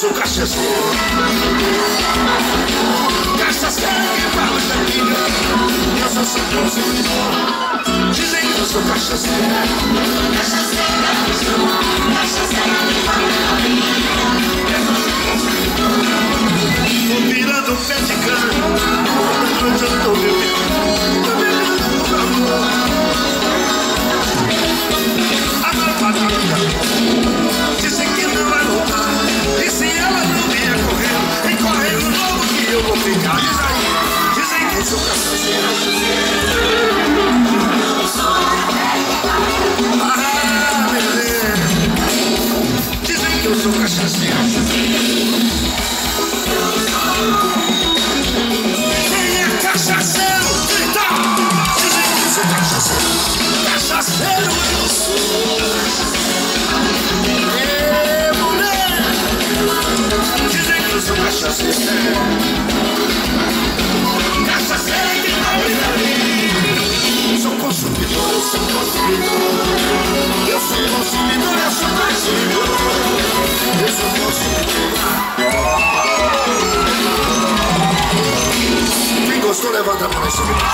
sou cachaceiro. Cachaceiro que fala da vida, eu sou seu consumidor. Dizem que eu sou cachaceiro. Cachaceiro que sou, cachaceiro que fala da vida, eu sou seu consumidor. Tô virando um pé de cana, toda noite eu tô bebendo por amor. Dizem que não vai voltar, e se ela não vier correndo, vem correndo logo que eu vou ficar. Diz aí, dizem que eu sou cachaceiro. Ah, beleza. Dizem que eu sou cachaceiro. Quem é cachaceiro? Grita! Dizem que eu sou cachaceiro. Cachaceiro eu sou. Eu sou cachaceiro. Cachaceiro que não me dá vida. Sou consumidor, eu sou consumidor. Eu sou consumidor, eu sou consumidor. Eu sou consumidor. Quem gostou, levanta a mão nesse vídeo.